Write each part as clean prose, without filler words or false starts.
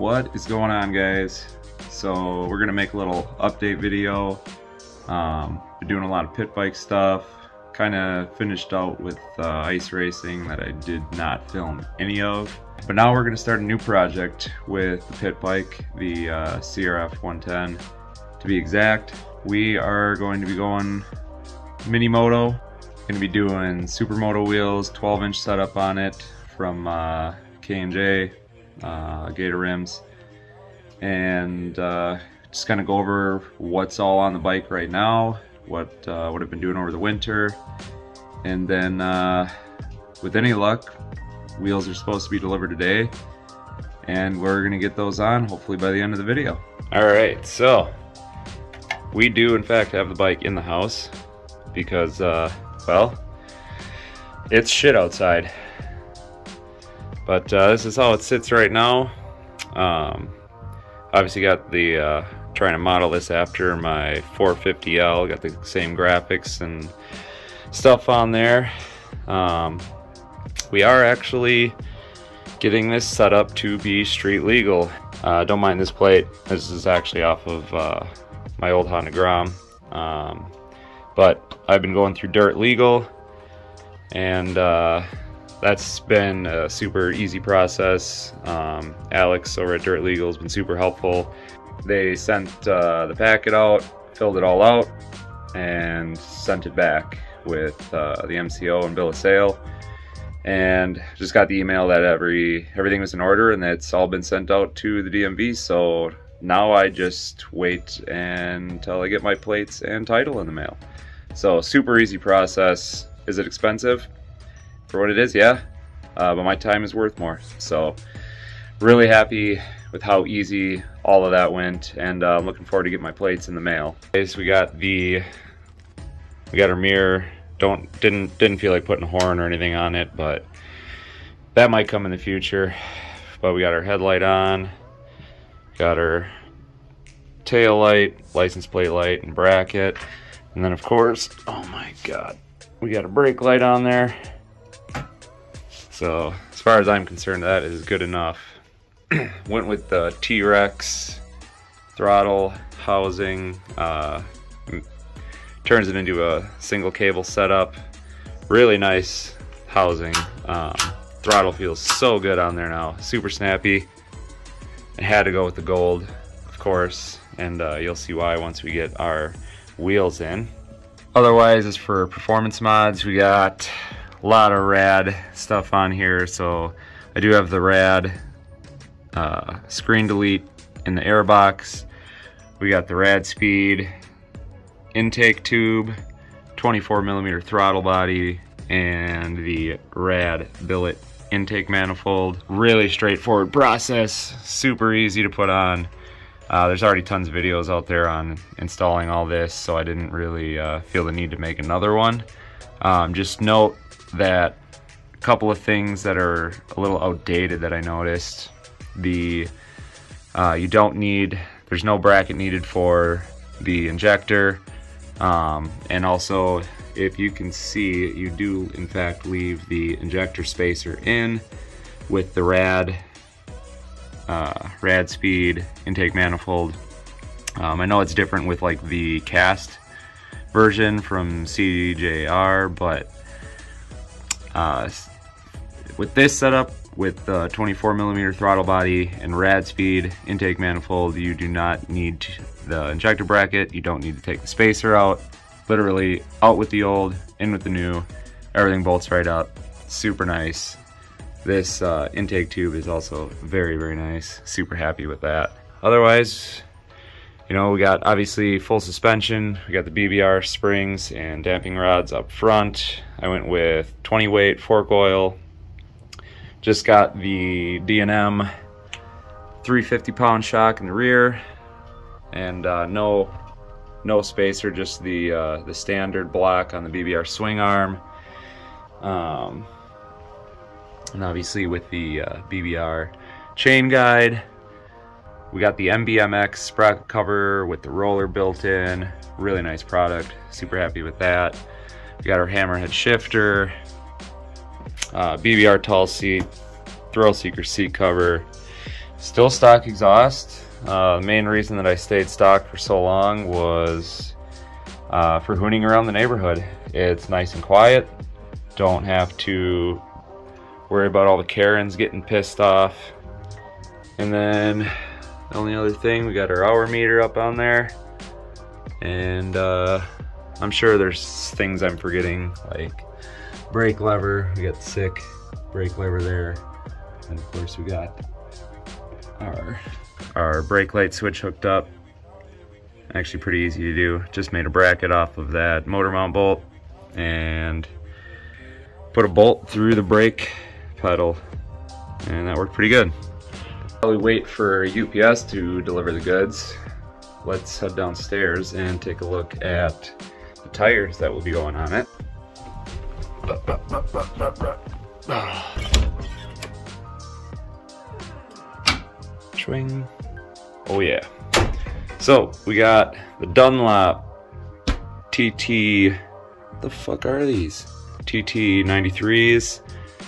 What is going on, guys? So we're gonna make a little update video. Been doing a lot of pit bike stuff. Kind of finished out with ice racing that I did not film any of. But now we're gonna start a new project with the pit bike, the CRF 110 to be exact. We are going to be going mini moto. Gonna be doing supermoto wheels, 12-inch setup on it from K&J, Gator rims, and just kind of go over what's all on the bike right now, what I've been doing over the winter, and then with any luck, wheels are supposed to be delivered today, and we're gonna get those on hopefully by the end of the video. All right, so we do in fact have the bike in the house because well, it's shit outside. But this is how it sits right now. Obviously got the, trying to model this after my 450L, got the same graphics and stuff on there. We are actually getting this set up to be street legal. Don't mind this plate, this is actually off of my old Honda Grom. But I've been going through Dirt Legal, and that's been a super easy process. Alex over at Dirt Legal has been super helpful. They sent the packet out, filled it all out, and sent it back with the MCO and bill of sale. And just got the email that everything was in order and that's all been sent out to the DMV. So now I just wait until I get my plates and title in the mail. So super easy process. Is it expensive? For what it is, yeah, but my time is worth more. So really happy with how easy all of that went, and I'm looking forward to get my plates in the mail. Okay, so we got our mirror. Didn't feel like putting a horn or anything on it, but that might come in the future. But we got our headlight on, got our tail light, license plate light, and bracket, and then of course, oh my god, we got a brake light on there. So as far as I'm concerned, that is good enough. Went with the T-Rex throttle housing. Turns it into a single cable setup. Really nice housing. Throttle feels so good on there now. Super snappy. I had to go with the gold, of course, and you'll see why once we get our wheels in. Otherwise, as for performance mods, we got a lot of rad stuff on here. So I do have the rad screen delete in the air box. We got the rad speed intake tube, 24mm throttle body, and the rad billet intake manifold. Really straightforward process, super easy to put on. There's already tons of videos out there on installing all this, so I didn't really feel the need to make another one. Just note that a couple of things that are a little outdated that I noticed. There's no bracket needed for the injector, and also if you can see, you do in fact leave the injector spacer in with the rad speed intake manifold. I know it's different with like the cast version from CJR, but with this setup, with the 24mm throttle body and rad speed intake manifold, you do not need the injector bracket. You don't need to take the spacer out. Literally out with the old, in with the new. Everything bolts right up. Super nice. This intake tube is also very, very nice. Super happy with that. Otherwise, you know, we got obviously full suspension. We got the BBR springs and damping rods up front. I went with 20 weight fork oil. Just got the D&M 350-pound shock in the rear, and no spacer, just the standard block on the BBR swing arm. And obviously with the BBR chain guide. We got the MBMX sprocket cover with the roller built in. Really nice product, super happy with that. We got our hammerhead shifter, BBR tall seat, thrill seeker seat cover, Still stock exhaust. The main reason that I stayed stock for so long was for hooning around the neighborhood. It's nice and quiet. Don't have to worry about all the Karens getting pissed off. And then the only other thing, we got our hour meter up on there. And I'm sure there's things I'm forgetting, like brake lever. We got the sick brake lever there. And of course we got our brake light switch hooked up. Actually pretty easy to do. Just made a bracket off of that motor mount bolt and put a bolt through the brake pedal, and that worked pretty good. While we wait for UPS to deliver the goods, let's head downstairs and take a look at the tires that will be going on it. Swing. Oh yeah. So we got the Dunlop TT, what the fuck are these? TT 93s,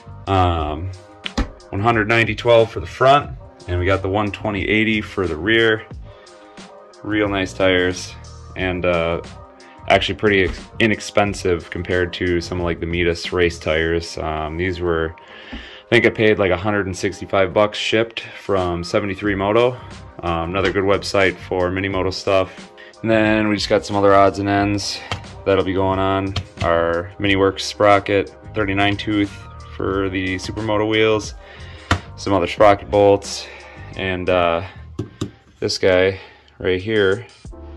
190/12 for the front, and we got the 120/80 for the rear. Real nice tires, and actually pretty inexpensive compared to some like the Mitas race tires. These were, I think I paid like 165 bucks shipped from 73 Moto. Another good website for mini moto stuff. And then we just got some other odds and ends that'll be going on. Our Miniworks sprocket, 39 tooth for the Supermoto wheels, some other sprocket bolts, and this guy right here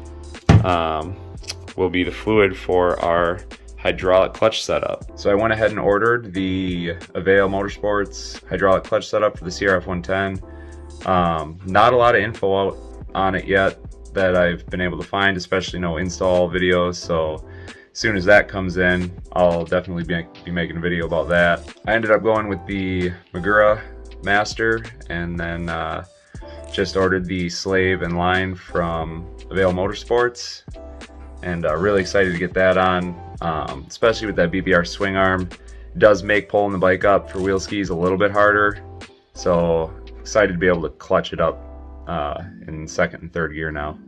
will be the fluid for our hydraulic clutch setup. So I went ahead and ordered the Avail Motorsports hydraulic clutch setup for the CRF 110. Not a lot of info out on it yet that I've been able to find, especially no install videos. So as soon as that comes in, I'll definitely be making a video about that. I ended up going with the Magura Master, and then just ordered the Slave and Line from Avail Motorsports, and really excited to get that on, especially with that BBR swing arm. It does make pulling the bike up for wheel skis a little bit harder, so excited to be able to clutch it up in second and third gear now.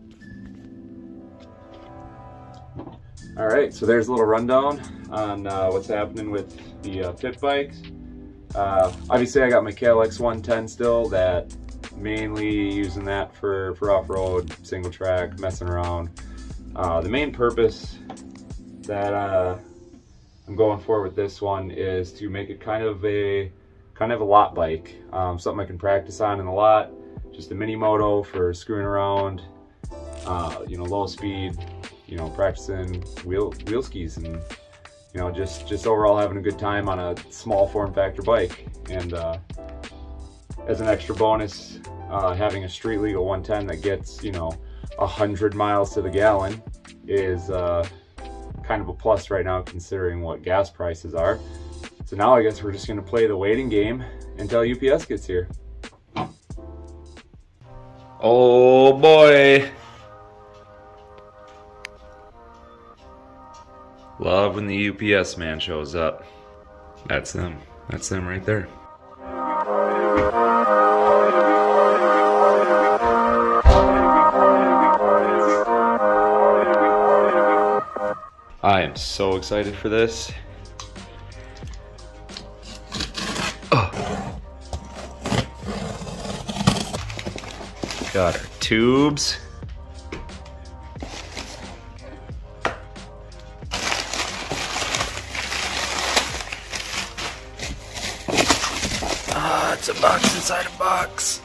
Alright, so there's a little rundown on what's happening with the pit bikes. Obviously I got my KLX 110 still, that mainly using that for off-road, single track, messing around. The main purpose that I'm going for with this one is to make it kind of a lot bike, something I can practice on in the lot. Just a mini moto for screwing around, you know, low speed, you know, practicing wheel skis, and you know, just overall having a good time on a small form factor bike. And as an extra bonus, having a street legal 110 that gets, you know, 100 miles to the gallon is kind of a plus right now, considering what gas prices are. So now I guess we're just gonna play the waiting game until UPS gets here. Oh boy. Love when the UPS man shows up. That's them. That's them right there. I am so excited for this. Oh. Got our tubes. It's a box inside a box.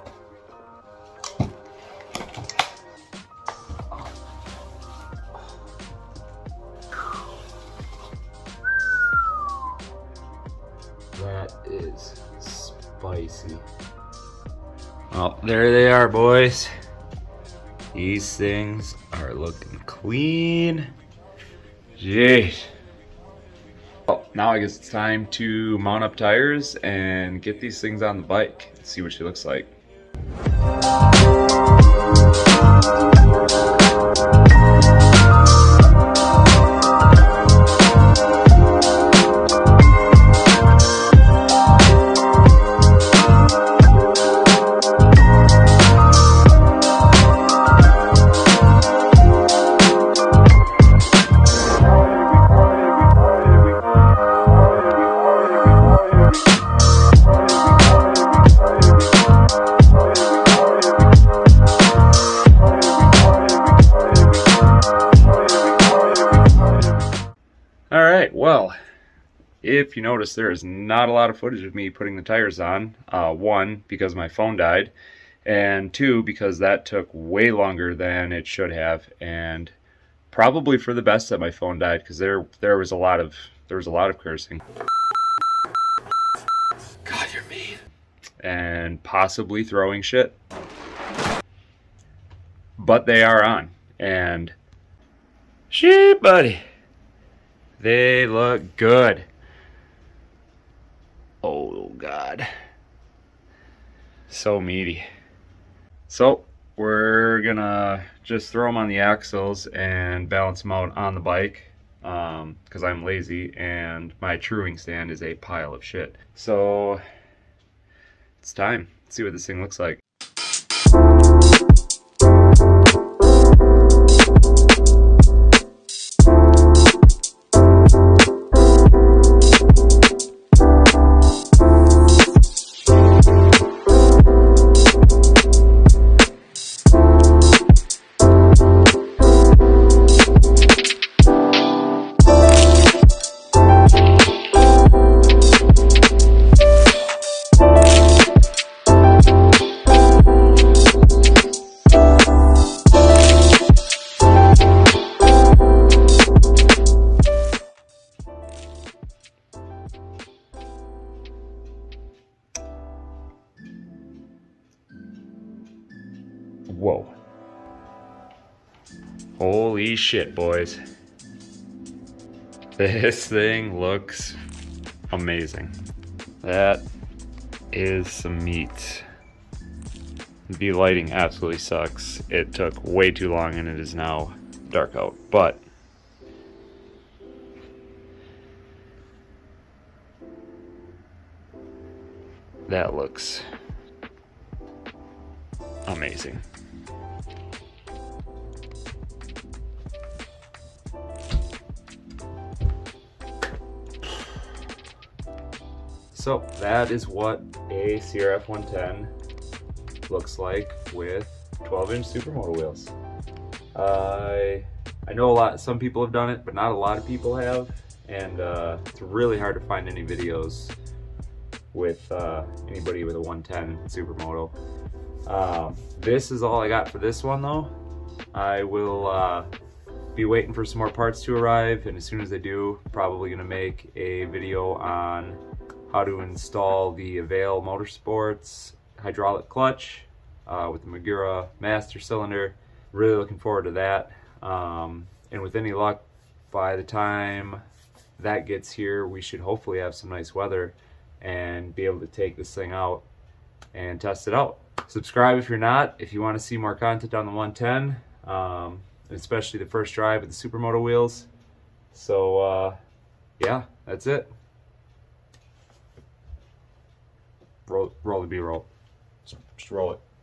That is spicy. Well, there they are, boys. These things are looking clean. Jeez. Well, now I guess it's time to mount up tires and get these things on the bike and see what she looks like. if you notice, there is not a lot of footage of me putting the tires on. One, because my phone died, and two, because that took way longer than it should have, and probably for the best that my phone died, because there was a lot of cursing. God, you're mean. And possibly throwing shit. But they are on, and shit, buddy, they look good. Oh God, so meaty. So we're gonna just throw them on the axles and balance them out on the bike, because I'm lazy and my truing stand is a pile of shit. So it's time. Let's see what this thing looks like. Whoa. Holy shit, boys. This thing looks amazing. That is some meat. The lighting absolutely sucks. It took way too long and it is now dark out, but that looks amazing. So that is what a CRF 110 looks like with 12-inch Supermoto wheels. I know some people have done it, but not a lot of people have, and it's really hard to find any videos with anybody with a 110 Supermoto. This is all I got for this one though. I will be waiting for some more parts to arrive, and as soon as they do, probably gonna make a video on how to install the Avail Motorsports hydraulic clutch with the Magura master cylinder. Really looking forward to that. And with any luck, by the time that gets here, we should hopefully have some nice weather and be able to take this thing out and test it out. Subscribe if you're not, if you want to see more content on the 110, especially the first drive with the Supermoto wheels. So yeah, that's it. Roll the B-roll. Just roll it.